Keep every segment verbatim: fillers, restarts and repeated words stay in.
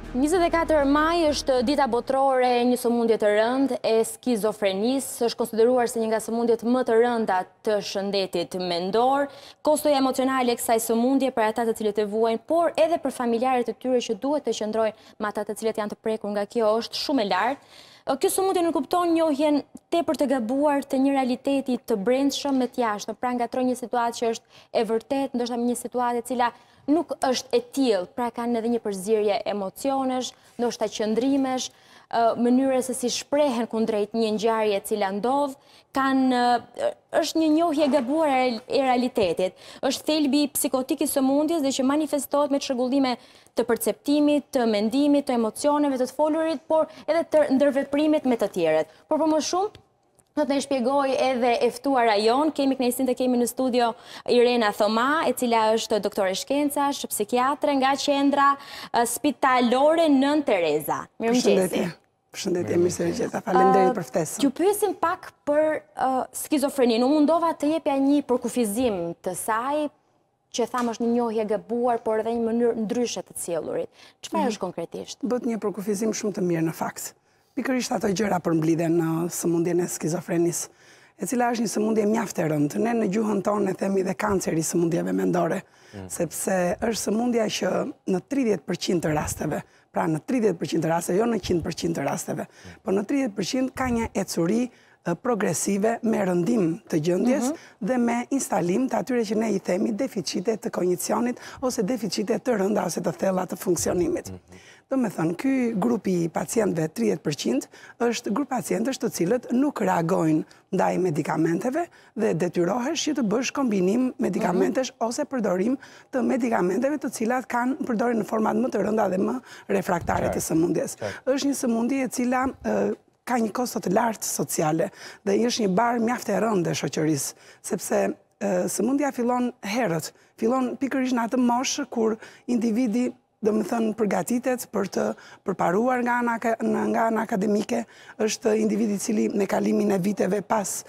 njëzet e katër maj është dita botërore e një sëmundje të rëndë e skizofrenisë, është konsideruar si një nga sëmundjet më të rënda të shëndetit mendor. Kostoja emocionale e kësaj sëmundje për ata të cilët e vuajnë, por edhe për familjarët e tyre që duhet të qëndrojnë me ata të cilët janë të prekur nga kjo është shumë e lartë. Kjo sëmundje nuk kupton njohjen tepër të gabuar të një realiteti të brendshëm me të jashtëm, pra ngatron një situatë që është e vërtet, ndoshta një situatë e cila nuk është e tillë, pra kanë edhe një përzierje emocionesh, ndoshta qëndrimesh, mënyre se si shprehen kundrejt një ngjarje e cila ndodh, kanë është një njohje e gabuar e realitetit. Është thelbi psikotik i sëmundjes dhe që manifestohet me çrregullime të perceptimit, të mendimit, të emocioneve, të të folurit, por edhe të ndërveprimit me të tjerët. Por për më shumë, do të ne shpjegoj edhe e ftuara jon, kemi kënaqësinë të kemi në studio Irena Thoma, e cila është doktore shkencash, psikiatre nga qendra spitalore Nën Tereza. Mirëmëngjesi. Përshëndetje, mirë se vjen. Faleminderit për ftesën. Ju pyesim pak për skizofreninë. Unë mundova të jepja një përkufizim të saj, që tham është një njohje gabuar, por edhe një mënyrë ndryshe të sjellurit. Çfarë është konkretisht? Bët një përkufizim shumë të mirë në fakt. Pikërisht ato gjëra përmblidhen në sëmundjen e skizofrenisë, e cila është një sëmundje mjaft e rëndë. Ne në gjuhën tonë e themi dhe kanceri i sëmundjeve mendore, sepse është sëmundja që në tridhjetë përqind të rasteve, pra në tridhjetë përqind të rasteve, jo në qind përqind të rasteve, por në tridhjetë përqind ka një ecuri progresive me rëndim të gjendjes dhe me instalim të atyre që ne i themi deficite të kognicionit ose deficite të rënda ose të thella të funksionimit. Do me thënë, ky grupi pacientëve tridhjetë përqind është grup pacientësh të cilët nuk reagojnë ndaj medikamenteve dhe detyrohesh që të bësh kombinim medikamentesh ose përdorim të medikamenteve të cilat kanë përdorin në format më të rënda dhe më refraktare të sëmundjes. Është një sëmundje e cila ka një kosto të lartë sociale dhe është një barë mjaft e rëndë e shoqërisë, sepse sëmundja fillon herët, fillon pikërisht në atë moshë kur individi do më thënë përgatitet për të përparuar nga ana akademike, është individi cili me kalimin e viteve pas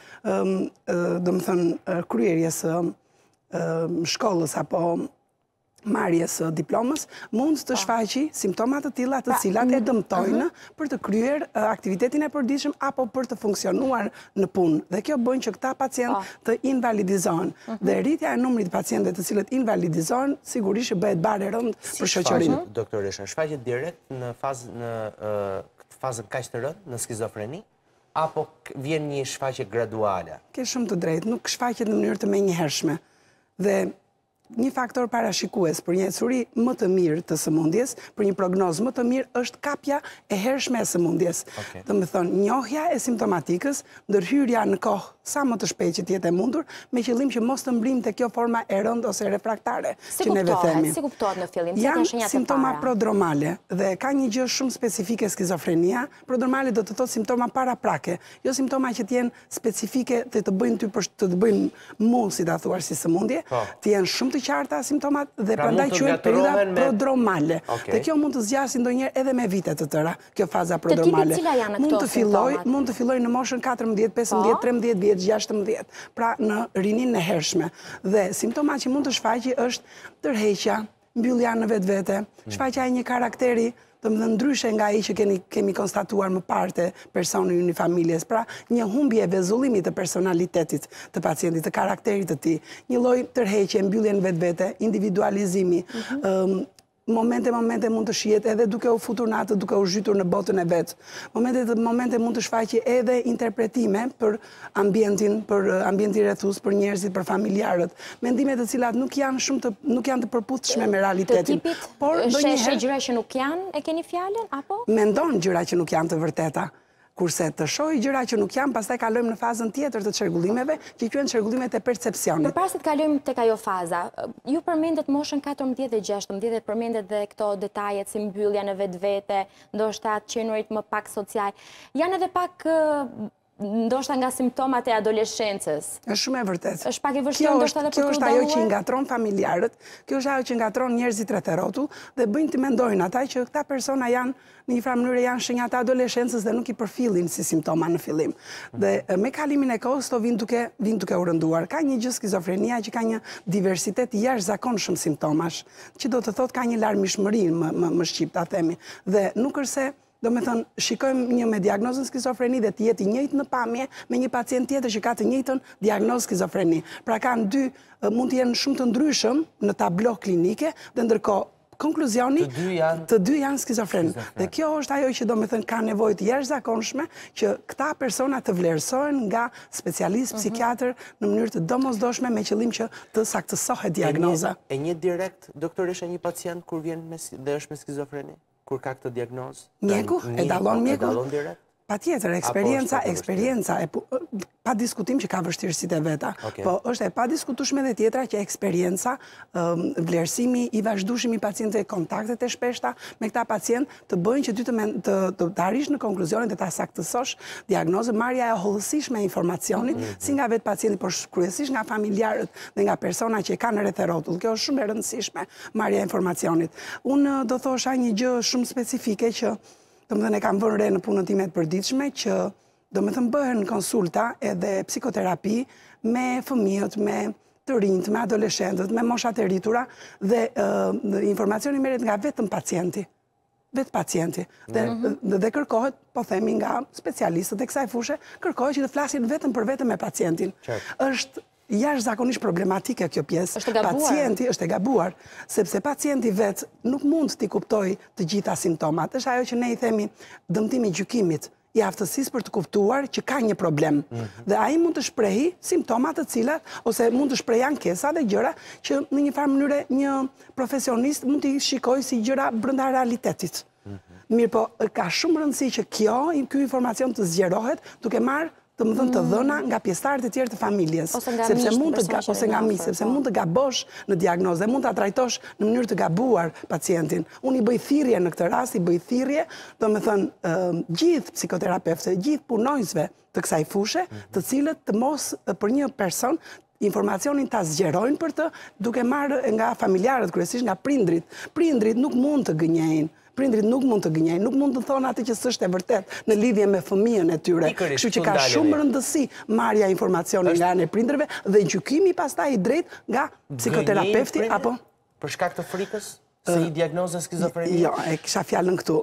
do më thënë kryerjes shkollës apo marrjes diplomës, mund të shfaqi simptomat të tilla të cilat e dëmtojnë për të kryer aktivitetin e përditshëm apo për të funksionuar në punë. Dhe kjo bën që këta pacient të invalidizohen. Dhe rritja e numrit të pacientëve të cilët invalidizohen sigurisht që bëhet barë e rëndë për shoqërinë. Doktoresha, shfaqet direkt në fazën në fazën kaq të rëndë në skizofreni apo vjen një shfaqje graduale? Ke shumë të drejtë, nuk shfaqet në mënyrë të menjëhershme. Dhe një faktor parashikues për një ecuri më të mirë të sëmundjes, për një prognozë më të mirë, është kapja e hershme e sëmundjes. Do me thonë, njohja e simptomatikës, ndërhyrja në kohë sa më të shpejt që t'jetë e mundur, me qëllim që mos të mbrim të kjo forma e rëndë ose refraktare që neve themi. Si kuptohet në fillim? Janë simptoma prodromale dhe ka një gjë shumë specifike skizofrenia. Prodromale do të thotë simptoma paraprake, jo simptoma që t'jenë specifike dhe të bëjnë ty për të bëjnë mu, si ta thuar si sëmundje, t'jenë shumë të qarta simptomat dhe prandaj quhet periudha prodromale. Dhe kjo mund të zgjasë ndonjëherë edhe me vite të tëra, kjo faza prodromale. Mund të fillojë, mund të fillojë në moshën katërmbëdhjetë, pesëmbëdhjetë, trembëdhjetë vjeç, gjashtëmbëdhjetë, pra në rinin e hershme. Dhe simptomat që mund të shfaqi është tërheqja, mbyllja në vetvete, shfaqja e një karakteri të më dhe ndryshe nga i që kemi konstatuar më parte personi një familjes, pra një humbje e vezullimit të personalitetit të pacientit, të karakterit të ti, një lloj tërheqje, mbyllje në vetë vete, individualizimi, momente, momente mund të shihet edhe duke u futur në atë, duke u zhytur në botën e vetë. Momente, momente mund të shfaqe edhe interpretime për ambientin, për ambientin rrethus, për njerëzit, për familjarët. Mendime të cilat nuk janë shumë të, nuk janë të përputhshme me realitetin. Të tipit, por ndonjëherë gjëra që nuk janë, e keni fjalën apo? Mendon gjëra që nuk janë të vërteta. Kurse të shohë gjëra që nuk janë, pastaj kalojmë në fazën tjetër të çrregullimeve, që quhen çrregullimet e percepcionit. Përpara se të kalojmë tek ajo faza, ju përmendet moshën katërmbëdhjetë dhe gjashtëmbëdhjetë, përmendet dhe këto detajet si mbyllja në vetvete, ndoshta qenurit më pak social. Janë edhe pak ndoshta nga simptomat e adoleshencës. Është shumë e vërtet. Është pak e vështirë ndoshta edhe për Kjo të është ajo që dalluar? ngatron familjarët, kjo është ajo që ngatron njerëzit rreth e rrotull dhe bëjnë të mendojnë ata që këta persona janë në një farë mënyrë janë shenjat e adoleshencës dhe nuk i përfillin si simptoma në fillim. Dhe me kalimin e kohës to vinë duke vinë duke u rënduar. Ka një gjë skizofrenia që ka një diversitet i jashtëzakonshëm simptomash, që do të thotë ka një larmishmëri më, më, më shqip ta themi. Dhe nuk është se do me thënë, shikojmë një me diagnozën skizofreni dhe të jetë i njëjtë në pamje me një pacient tjetër që ka të njëjtën diagnozë skizofreni. Pra kanë dy, mund të jenë shumë të ndryshëm në tablo klinike dhe ndërkohë konkluzioni, të dy janë, të dy janë skizofren. Dhe kjo është ajo që do me thënë ka nevojë të jashtëzakonshme që këta persona të vlerësohen nga specialist, psikiatër në mënyrë të domosdoshme me qëllim që të saktësohet diagnoza. E një direkt doktoresha një pacient kur vjen me, dhe është me skizofreni? Kur ka këtë diagnozë? Mjeku? E dallon mjeku? E dallon direkt? Pa tjetër, eksperienca, eksperienca, pa diskutim që ka vështirësit e veta, po është e pa diskutushme dhe tjetra që eksperienca, vlerësimi i vazhdueshëm i pacientëve, kontaktet e shpeshta me këta pacient të bëjnë që ty të arrish në konkluzionin dhe ta saktësosh diagnozën, marrja e hollësishme e informacionit, si nga vetë pacienti, por kryesisht nga familjarët dhe nga persona që e kanë rreth e rrotull. Kjo është shumë e rëndësishme, marrja e informacionit. Unë do thosha një gjë shumë specifike që do më thënë e kam vënë re në punën time të përditshme që do më thënë bëhen konsulta edhe psikoterapi me fëmijët, me të rinjt, me adoleshentët, me moshat e rritura dhe informacioni merret nga vetëm pacienti. Vetë pacienti. Dhe, dhe kërkohet, po themi nga specialistët e kësaj fushë, kërkohet që të flasin vetëm për vetëm me pacientin. Është jashtëzakonisht problematike kjo pjesë. Është e gabuar. Pacienti është e gabuar, sepse pacienti vetë nuk mund t'i kuptoj të gjitha simptomat. Është ajo që ne i themi dëmtimi gjykimit, i aftësisë për të kuptuar që ka një problem. Dhe ai mund të shprehi simptomat të cilat, ose mund të shprehi ankesa dhe gjëra që në një farë mënyre një profesionist mund t'i shikoj si gjëra brenda realitetit. Mirë po, ka shumë rëndësi që kjo, ky informacion të zgjerohet duke marrë të më dhënë të dhëna nga pjesëtarët e tjerë të familjes. Ose nga sepse miqtë, mund të persona që ose nga janë miq, afër, sepse po. mund të gabosh në diagnozë dhe mund ta trajtosh në mënyrë të gabuar pacientin. Unë i bëj thirrje në këtë rast, i bëj thirrje, domethënë gjithë psikoterapeutëve, gjithë punonjësve të kësaj fushë, të cilët të mos për një person informacionin ta zgjerojnë për të, duke marrë nga familjarët, kryesisht nga prindrit. Prindrit nuk mund të gënjejnë. Prindrit nuk mund të gënjejnë, nuk mund të thonë atë që s'është e vërtet në lidhje me fëmijën e tyre. Kështu që ka shumë rëndësi marrja e informacionit nga ana e prindërve dhe gjykimi pastaj i drejtë nga psikoterapeuti apo për shkak të frikës se i diagnozën skizofreni? Jo, e kisha fjalën këtu,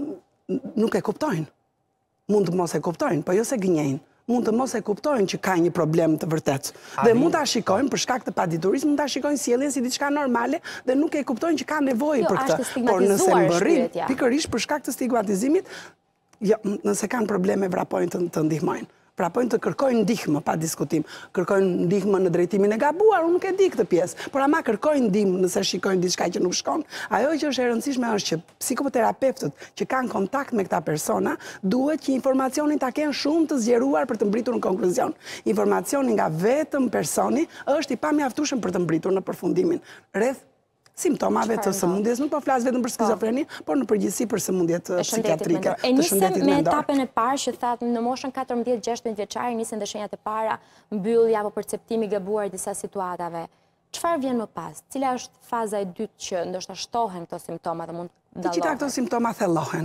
nuk e kuptojnë. Mund të mos e kuptojnë, po jo se gënjejnë. Mund të mos e kuptojnë që ka një problem të vërtet. Dhe mund ta shikojnë për shkak të paditurisë, mund ta shikojnë sjelljen si diçka normale dhe nuk e kuptojnë që ka nevojë për këtë. Por nëse mbërrin pikërisht për shkak të stigmatizimit, jo, nëse kanë probleme vrapojnë të, të ndihmojnë. Vrapojnë të kërkojnë ndihmë pa diskutim. Kërkojnë ndihmë në drejtimin e gabuar, unë nuk e di këtë pjesë, por ama kërkojnë ndihmë nëse shikojnë diçka që nuk shkon. Ajo që është e rëndësishme është që psikoterapeutët që kanë kontakt me këta persona duhet që informacionin ta kenë shumë të zgjeruar për të mbritur në konkluzion. Informacioni nga vetëm personi është i pamjaftueshëm për të mbritur në përfundimin rreth simptomave të sëmundjes, nuk po flas vetëm për skizofreni, por në përgjithësi për sëmundjet psikiatrike. E nisem me etapën e parë që thatë në moshën katërmbëdhjetë gjashtëmbëdhjetë vjeçare nisen dhe shenjat e para, mbyllja apo perceptimi gabuar i disa situatave. Çfarë vjen më pas? Cila është faza e dytë që ndoshta shtohen këto simptoma dhe mund dallohen? Të gjitha këto simptoma thellohen.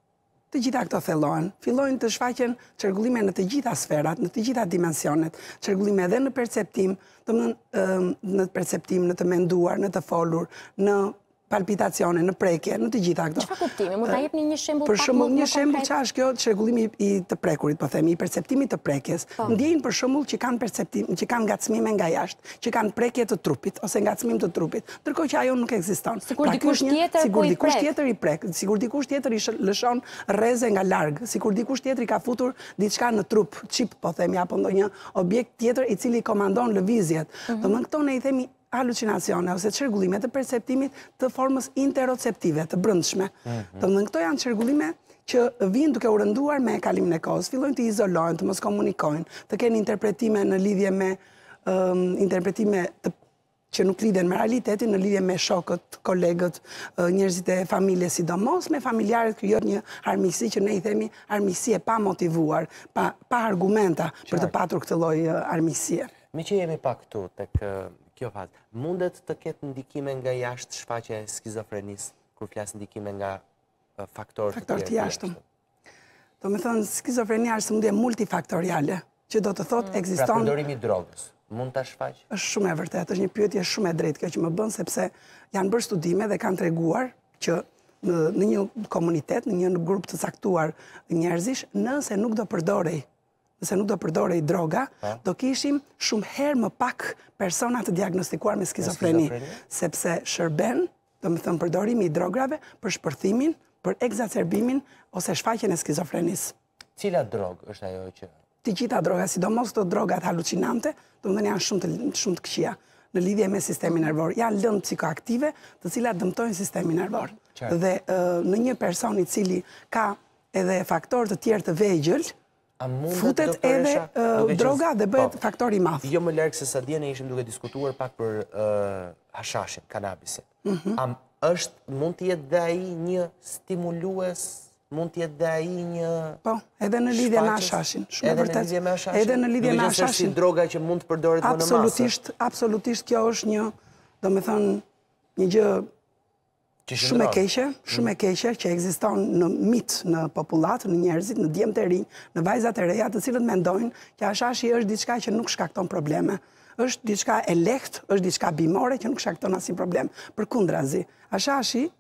Të gjitha këto thellohen. Fillojnë të shfaqen çrregullime në të gjitha sferat, në të gjitha dimensionet. Çrregullime edhe në perceptim, domethënë në perceptim, në të menduar, në të folur, në palpitacione, në prekje, në të gjitha këto. Çfarë kuptimi? Mund ta jepni një shembull Për pak më shembull, një konkret? shembull çfarë është kjo çrregullimi i të prekurit, po themi, i perceptimit të prekjes. Ndjejnë për shembull që kanë perceptim, që kanë ngacmime nga jashtë, që kanë prekje të trupit ose ngacmim të trupit, ndërkohë që ajo nuk ekziston. Sigur dikush tjetër sigur dikush tjetër i prek, sigur dikush tjetër i lëshon rreze nga larg, sikur dikush tjetër i ka futur diçka në trup, çip po themi, apo ndonjë objekt tjetër i cili komandon lëvizjet. Domethënë këto ne i themi halucinacione ose çrregullime të perceptimit të formës interoceptive, të brendshme. Domethënë këto janë çrregullime që vijnë duke u rënduar me kalimin e kohës, fillojnë të izolohen, të mos komunikojnë, të kenë interpretime në lidhje me um, interpretime të që nuk lidhen me realitetin, në lidhje me shokët, kolegët, njerëzit e familjes, sidomos me familjarët krijohet një armiqësi që ne i themi armiqësi e pa motivuar, pa, pa argumenta për të patur këtë lloj armiqësie. Me që jemi pak këtu tek kjo fazë, mundet të ketë ndikime nga jashtë shfaqja e skizofrenisë, kur flas ndikime nga faktorë Faktor të jashtëm. Do me thënë, skizofrenia është sëmundje multifaktoriale, që do të thotë ekziston... Pra përdorimi i drogës, mund ta shfaq? Është shumë e vërtetë, është një pyetje shumë e drejtë kjo që më bën, sepse janë bërë studime dhe kanë treguar që në një komunitet, në një grup të caktuar njerëzish, nëse nuk do përdorej, nëse nuk do përdorej droga, do kishim shumë herë më pak persona të diagnostikuar me skizofreni, sepse shërben, do me thënë përdorimi i drograve për shpërthimin, për egzacerbimin ose shfaqjen e skizofrenisë. Cila drogë është ajo që... Të gjitha droga, sidomos të drogat halucinante, do më dhe janë shumë të, shumë të këqija në lidhje me sistemi nervor. Janë lëndë psikoaktive të cilat dëmtojnë sistemi nervor. Dhe në një person i cili ka edhe faktor të tjerë të vegjël, futet edhe droga dhe bëhet faktor i madh. Jo më larg se sa dje ne ishim duke diskutuar pak për hashashin, kanabisin. Është mund të jetë dhe ai një stimulues, mund të jetë dhe ai një... Po, edhe në lidhje me hashashin. Edhe në lidhje me hashashin? Edhe në lidhje me hashashin. Duke qenë si droga që mund të përdoret më në masë? Absolutisht, absolutisht kjo është një, do me thënë, një gjë shumë e keqe, shumë e keqe që ekziston në mit në popullat, në njerëzit, në djemtë e rinj, në vajzat e reja, të cilët mendojnë që hashashi është diçka që nuk shkakton probleme. Është diçka e lehtë, është diçka bimore që nuk shkakton asnjë problem. Përkundrazi, hashashi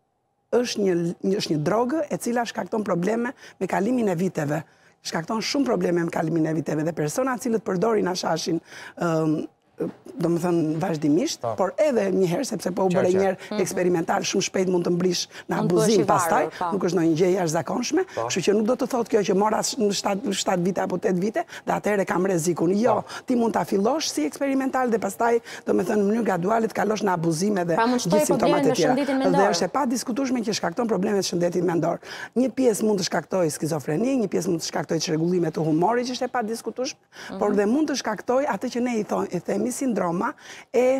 është një, është një drogë e cila shkakton probleme me kalimin e viteve. Shkakton shumë probleme me kalimin e viteve dhe persona cilët përdorin hashashin um, do më thënë vazhdimisht, por edhe njëherë, sepse po u bëre njëherë eksperimental, shumë shpejt mund të mbrish në abuzim pastaj, nuk është ndonjë gjë jashtëzakonshme, kështu që nuk do të thotë kjo që mora në shtatë vite apo tetë vite, dhe atëherë kam rrezikun. Jo, ti mund ta fillosh si eksperimental dhe pastaj, do më thënë në mënyrë graduale të kalosh në abuzime dhe gjithë simptomat e tjera. Dhe është e padiskutueshme që shkakton probleme të shëndetit mendor. Një pjesë mund të shkaktojë skizofreni, një pjesë mund të shkaktojë çrregullime të humorit, që është e padiskutueshme, por dhe mund të shkaktojë atë që ne i themi sindroma e,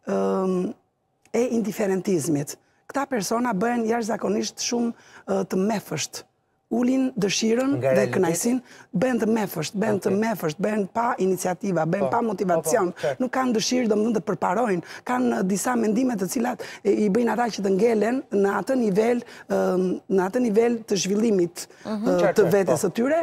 um, e indiferentizmit. Këta persona bëhen jashtëzakonisht shumë të mefësht, ulin dëshirën dhe kënaqësinë, bëhen të mefësht, bëhen të mefësht, bëhen pa iniciativa, bëhen pa motivacion, nuk kanë dëshirë domethënë të përparojnë, kanë disa mendime të cilat i bëjnë ata që të ngelen në atë nivel, në atë nivel të zhvillimit të vetes së tyre,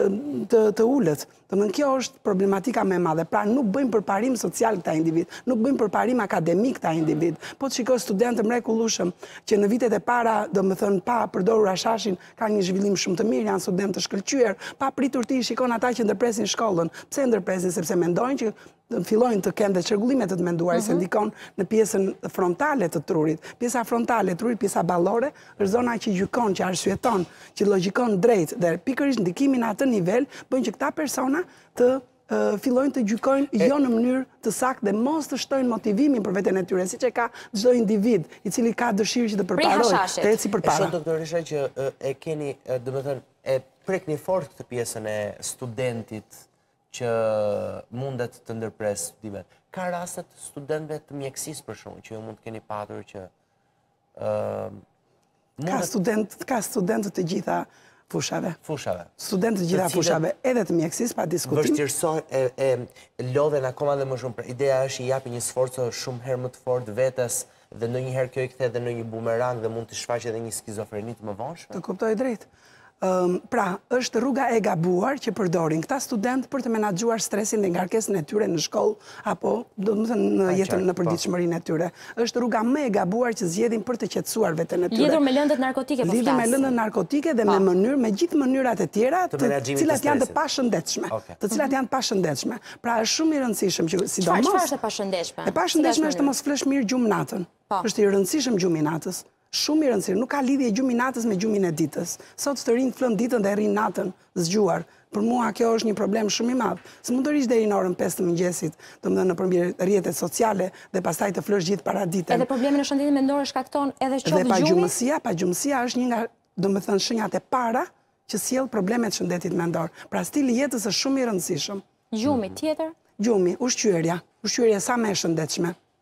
të, të ulët. Domethënë kjo është problematika më e madhe. Pra nuk bëjmë përparim social këta individ, nuk bëjmë përparim akademik këta individ. Po të shikoj studentë mrekullueshëm që në vitet e para, domethënë pa përdorur hashashin, kanë një zhvillim shumë të mirë, janë studentë të shkëlqyer, pa pritur ti shikon ata që ndërpresin shkollën. Pse ndërpresin? Sepse mendojnë që fillojnë të kenë dhe çrregullime të të menduarit, se ndikon në pjesën frontale të trurit. Pjesa frontale e trurit, pjesa ballore, është zona që gjykon, që arsyeton, që logjikon drejt, dhe pikërisht ndikimin në atë nivel bën që këta persona të fillojnë të gjykojnë jo në mënyrë të saktë dhe mos të shtojnë motivimin për veten e tyre, siç e ka çdo individ i cili ka dëshirë që të përparojë, të ecë përpara. E shoh doktoresha që e keni, domethënë, e prekni fort këtë pjesën e studentit që mundet të ndërpres studimet. Ka rastet studentëve të mjekësisë për shkak që ju mund të keni patur që ka student, ka studentë të gjitha fushave. Fushave. Studentë të gjitha fushave, edhe të mjekësisë pa diskutim. Vështirësojnë e, e lodhen akoma dhe më shumë. Pra, ideja është i japi një sforcë shumë herë më të fortë vetes dhe ndonjëherë kjo i kthe edhe në një bumerang dhe mund të shfaqë edhe një skizofreni të mëvonshme. Të kuptoj drejt. Pra, është rruga e gabuar që përdorin këta studentë për të menaxhuar stresin dhe ngarkesën e tyre në shkollë apo do të thënë në jetën në përditshmërinë e tyre. Është rruga më e gabuar që zgjedhin për të qetësuar veten e tyre. Lidhur me lëndët narkotike po flas. Lidhur me lëndët narkotike dhe me mënyrë, me gjithë mënyrat e tjera të cilat janë të pashëndetshme, të cilat janë të pashëndetshme. Pra është shumë i rëndësishëm që sidomos Çfarë është e pashëndetshme? E pashëndetshme është të mos flesh mirë gjumë natën. Është i rëndësishëm gjumi natës. Shumë i rëndësishëm, nuk ka lidhje gjumi natës me gjumin e ditës. Sot të rinj flën ditën dhe rrin natën zgjuar. Për mua kjo është një problem shumë i madh. Së mund të rish deri në orën pesë të mëngjesit, domethënë nëpërmjet rrjetet sociale dhe pastaj të flësh gjithë para ditën. Edhe problemin e shëndetit mendor shkakton edhe qoftë gjumi. Dhe pagjumësia, pagjumësia është një nga, domethënë, shenjat e para që sjell probleme të shëndetit mendor. Pra stili i jetës është shumë i rëndësishëm. Gjumi tjetër? Gjumi, ushqyerja, ushqyerja sa më e shëndetshme.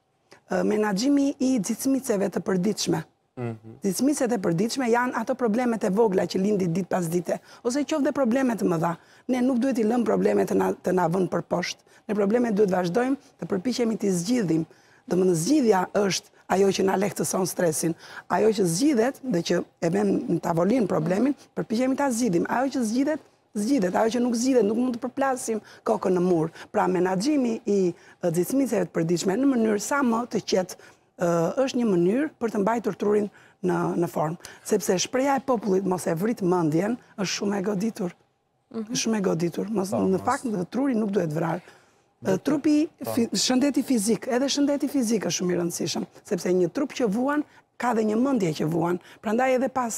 menaxhimi i xicmiceve të përditshme. Xicmicet e përditshme janë ato problemet e vogla që lindin ditë pas dite, ose qoftë dhe problemet të mëdha. Ne nuk duhet i lëmë problemet të na, të na vënë për poshtë. Ne problemet duhet vazhdojmë të përpiqemi të zgjidhim. Domethënë zgjidhja është ajo që na lehtëson stresin. Ajo që zgjidhet dhe që e vëmë në tavolinë problemin, përpiqemi ta zgjidhim. Ajo që zgjidhet, zgjidhet. Ajo që nuk zgjidhet, nuk mund të përplasim kokën në mur. Pra menaxhimi i xicmiceve të përditshme në mënyrë sa më të qetë është një mënyrë për të mbajtur trurin në, në formë. Sepse shpreha e popullit mos e vrit mendjen është shumë e goditur. Mm-hmm. Shumë e goditur. Mos, në mos. Fakt, truri nuk duhet vrarë. Trupi, fi, shëndeti fizik, edhe shëndeti fizik është shumë i rëndësishëm, sepse një trup që vuan, ka dhe një mendje që vuan. Prandaj edhe pas,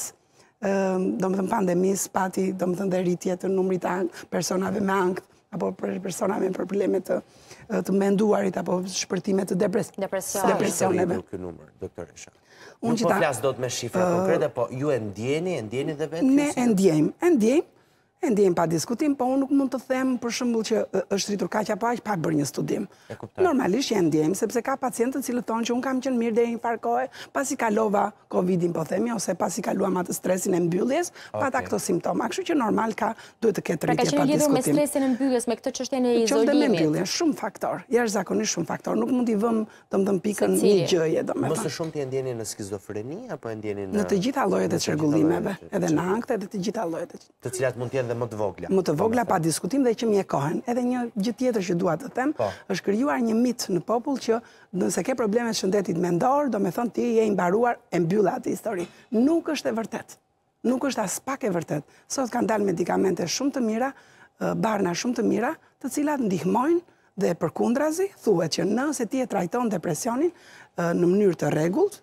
do më thëmë pandemis, pati, do më thëmë dhe rritje të numrit të personave me ankth, apo personave me probleme të, të menduarit, apo shpërtime të depres Depresion. depresioneve. Nuk po flas dot me shifra konkrete, po ju e ndjeni, e ndjeni dhe vetë? Ne e ndjejmë, e ndjejmë, e ndjejmë pa diskutim, po unë nuk mund të them për shembull që është rritur kaq apo aq pa bërë një studim. Normalisht e ndjejmë, sepse ka pacientë të cilët thonë që unë kam qenë mirë deri një farë kohe, pasi kalova Covidin po themi, ose pasi kaluam atë stresin e mbylljes, pata këto simptoma. Kështu që normal ka duhet të ketë rritje pa diskutim. Pra ka qenë lidhur me stresin e mbylljes, me këtë çështjen e izolimit. Qoftë me mbyllje, shumë faktor, jashtëzakonisht shumë faktor. Nuk mund t'i vëmë domethënë pikën një gjëje, domethënë. Më së shumti e ndjeni në skizofreni apo e ndjeni në në të gjitha llojet e çrregullimeve, edhe në ankth, edhe të gjitha llojet. Të cilat mund të jenë dhe më të vogla. Më të vogla pa diskutim dhe që mjekohen. Edhe një gjë tjetër që dua të them, është krijuar një mit në popull që nëse ke probleme të shëndetit mendor, do me thonë ti je i mbaruar, e mbyll atë histori. Nuk është e vërtet. Nuk është as pak e vërtet. Sot kanë dalë medikamente shumë të mira, barna shumë të mira, të cilat ndihmojnë dhe përkundrazi, thuhet që nëse ti e trajton depresionin në mënyrë të rregullt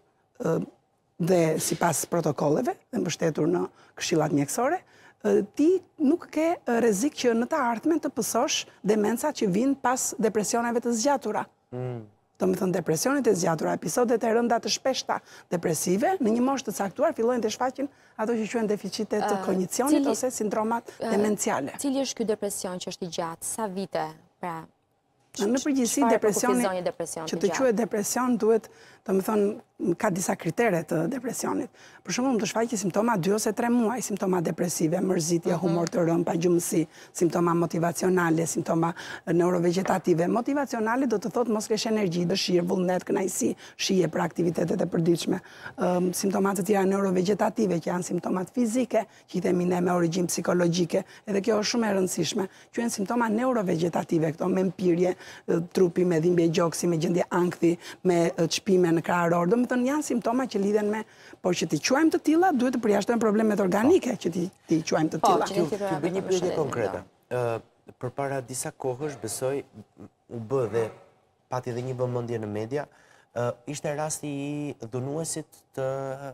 dhe sipas protokolleve dhe mbështetur në këshillat mjekësore, ti nuk ke rrezik që në të ardhmen të pësosh demencat që vijnë pas depresioneve të zgjatura. Mm. Do me thënë depresionit e zgjatura, episodet e rënda të shpeshta depresive, në një moshë të caktuar fillojnë të shfaqin ato që quhen deficitet të kognicionit uh, ose sindromat uh, demenciale. Cili është ky depresion që është i gjatë? Sa vite? Pra, në përgjithësi depresioni që të quhet depresion duhet, do me thonë, ka disa kritere të depresionit. Për shembull, mund të shfaqet simptoma dy ose tre muaj, simptoma depresive, mërzitje, humor të rënd, pagjumësi, simptoma motivacionale, simptoma neurovegetative. Motivacionale do të thotë mos kesh energji, dëshirë, vullnet, kënaqësi, shije për aktivitetet e përditshme. Um, simptomat të tjera neurovegetative që janë simptomat fizike, që i themi ne me origjinë psikologjike, edhe kjo është shumë e rëndësishme. Quhen simptoma neurovegetative, këto me mpirje, trupi me dhimbje gjoksi, me gjendje ankthi, me çpime në krahëror. Do të thonë janë simptoma që lidhen me, por që ti quajmë të tilla, duhet të përjashtojmë problemet organike që ti ti quajmë të tilla. Po, ti bëj një pyetje konkrete. Ë përpara disa kohësh besoj u bë dhe pati dhe një vëmendje në media, ishte rasti i dhunuesit të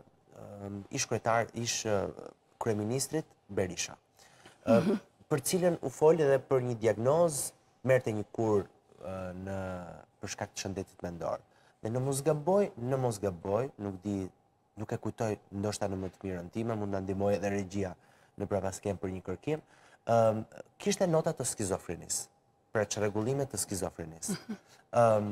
ish kryetar, ish kryeministrit Berisha. Për cilën u fol edhe për një diagnozë, merrte një kur në për shkak të shëndetit mendor. Dhe në mos gaboj, në mos gaboj, nuk di, nuk e kujtoj ndoshta në më të mirën time, mund ta ndihmoj edhe regjia në prapaskem për një kërkim. Um, kishte nota të skizofrenisë, pra çrregullime të skizofrenisë. Um,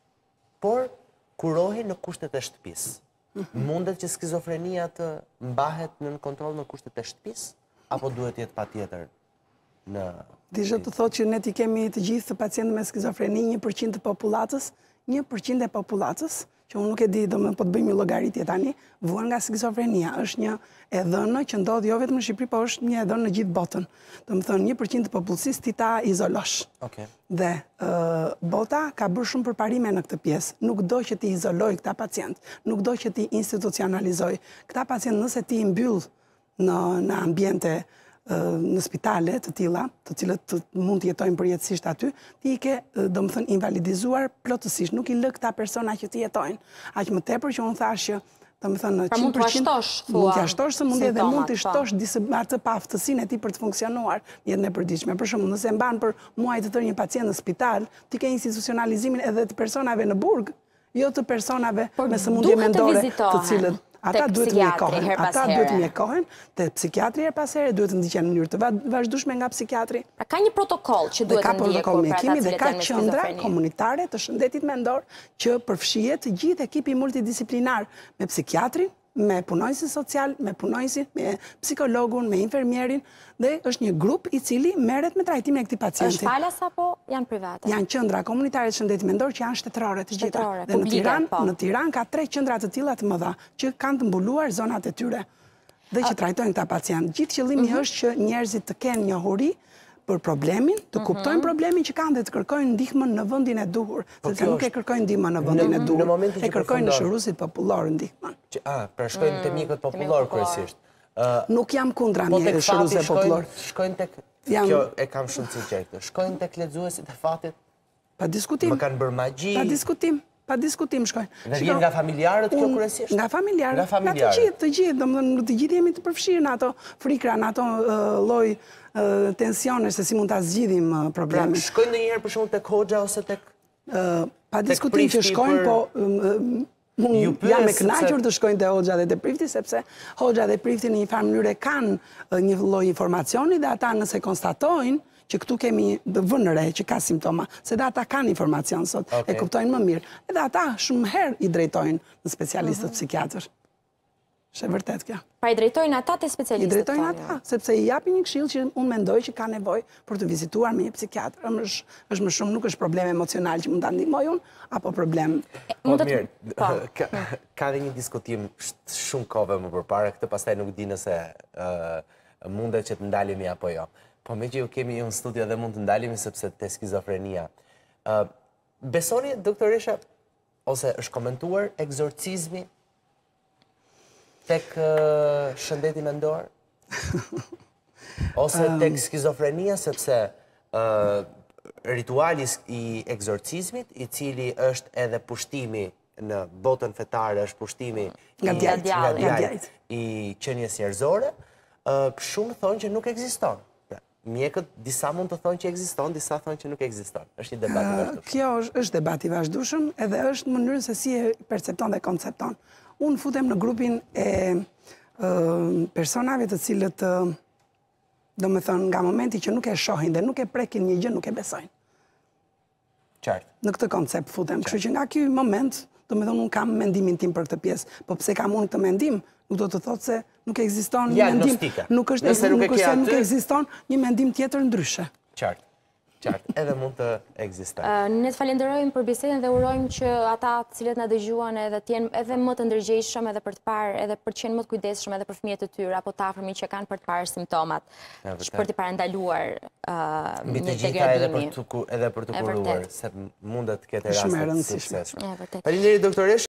por kurohej në kushtet e shtëpisë. Mundet që skizofrenia të mbahet në kontroll në kushtet e shtëpisë, apo duhet jetë patjetër në... Dishe të thotë që ne ti kemi të gjithë të pacientë me skizofreni, një përqind të popullatës, një përqind e popullatës, që unë nuk e di, do me po të bëjmë një llogaritje tani, vuan nga skizofrenia. Është një e dhënë që ndodh jo vetëm në Shqipëri, po është një e dhënë në gjithë botën. Do me thënë, një përqind të popullsisë ti ta izolosh. Okay. Dhe uh, bota ka bërë shumë përparime në këtë pjesë. Nuk do që ti izoloj këta pacient, nuk do që ti institucionalizoj. Këta pacient nëse ti i mbyll në, në ambiente në spitale të tilla, të cilët mund të jetojnë përjetësisht aty, ti i ke, do më thënë, invalidizuar plotësisht, nuk i lë këta persona që të jetojnë. Aq më tepër që unë thash që, do më thënë, pra mund të ashtosh, thua, mund të ashtosh së mundje dhe mund të ashtosh atë pa aftësinë e tij për të funksionuar në jetën e përditshme. Për shembull, nëse mban për muaj të tërë një pacient në spital, ti ke institucionalizimin edhe të personave në burg, jo të personave me sëmundje mendore, të cilët Ata duhet të mjekohen, her pas ata duhet të here. mjekohen, te psikiatri her pas here, duhet të ndiqen në mënyrë të va- vazhdueshme nga psikiatri. Pra ka një protokoll që Dhe duhet ka të protokoll ndjekur për ata mjekimi dhe cilët ka janë me qendra skizofreni. komunitare të shëndetit mendor që përfshihet të gjithë ekipi multidisiplinar me psikiatrin, me punojësin social, me punojësin, me psikologun, me infermierin, dhe është një grup i cili merret me trajtimin e këtij pacienti. Është falas apo janë private? Janë qendra komunitare të shëndetit mendor që janë shtetërore të gjitha. Shtetërore, Dhe në publike, Tiranë, po. në Tiranë ka tre qendra të tilla të mëdha që kanë të mbuluar zonat e tyre dhe që trajtojnë këta pacientë. Gjithë qëllimi është që njerëzit të kenë njohuri për problemin, të kuptojnë problemin që kanë dhe të kërkojnë ndihmën në vendin e duhur, sepse nuk e kërkojnë ndihmën në vendin e në duhur, momentin që e kërkojnë në përfundon. shëruesit popullor ndihmën. Që, ah, pra shkojnë te mjekët popullor popullor. kryesisht. Nuk jam kundra Po mje tek fati shëruesve popullor. shkojnë, shkojnë tek, Jam- kjo e kam shumë sinqert këtë, shkojnë tek lexuesit e fatit, Pa diskutim. më kanë bërë magji, Pa diskutim. Pa diskutim shkojnë. dhe Shiko, vjen nga familjarët kjo unë- kryesisht? Nga familjarët. Nga Nga të familjarët. gjithë, të gjithë, domethënë të gjithë jemi të përfshirë në ato frikra, në ato ë, lloj ë, tensionesh se si mund ta zgjidhim ë, Pra, problemin. shkojnë ndonjëherë për shembull tek hoxha ose tek Ë, Pa diskutim që prifti shkojnë, për- po ë, ë, Ju unë pyes jam e sepse- kënaqur të shkojnë te hoxha dhe te prifti, sepse hoxha dhe prifti në një farë mënyrë kanë ë, një lloj informacioni dhe ata nëse konstatojnë që këtu kemi vënë re që ka simptoma, se dhe ata kanë informacion sot, e Okej. kuptojnë më mirë. Edhe ata shumë herë i drejtojnë në specialistët psikiatër. Është e vërtet kjo. Pra i drejtojnë ata te I specialistët. drejtojnë tonë. ata, sepse i japin një këshill që unë mendoj që ka nevojë për të vizituar me një psikiatër. Është është më shumë, nuk është problem emocional që mund ta ndihmoj unë, apo problem. Po Mund të- mirë, po. ka, ka dhe një diskutim sh- shumë kohë më përpara, këtë pastaj nuk di nëse ë, mundet që të ndalemi apo jo. Po me që ju kemi ju në studio dhe mund të ndalemi sepse te skizofrenia. ë, besoni, doktoresha, ose është komentuar egzorcizmi tek ë, shëndeti mendor? Ose tek skizofrenia, sepse ë, rituali i egzorcizmit, i cili është edhe pushtimi në botën fetare, është pushtimi Nga i- djajt, nga nga djajt djajt. i qenies njerëzore, ë, shumë thonë që nuk ekziston. Pra, mjekët disa mund të thonë që ekziston, disa thonë që nuk ekziston. Është një debat i vazhdueshëm. Kjo është, është debat i vazhdueshëm edhe është mënyrën se si e percepton dhe koncepton. Unë futem në grupin e ë, personave të cilët ë, do me thënë nga momenti që nuk e shohin dhe nuk e prekin një gjë, nuk e besojnë. Qartë. Në këtë koncept futem. Kështu që nga ky moment, do me thënë unë kam mendimin tim për këtë pjesë, po pse kam unë këtë mendim, nuk do të thotë se nuk ekziston një Ja, mendim. agnostike. Nuk është Nëse nuk e nuk ke është se nuk aty- ekziston një mendim tjetër ndryshe. Qartë. Qartë. Edhe mund të ekzistojë. Ë, Ne të falenderojmë për bisedën dhe urojmë që ata të cilët na dëgjuan edhe të jenë edhe më të ndërgjegjshëm edhe për të parë, edhe për të qenë më të kujdesshëm edhe për fëmijët e tyre apo të afërmit që kanë për të parë simptomat, Ja, vërtet. për të parandaluar ë, Mbi një të gjitha edhe për degradimi. të ku- edhe për të E kuruar, vërtet. se mundet të ketë Është shumë e raste të rëndësishme. suksesshme. E vërtet. Faleminderit doktoresh.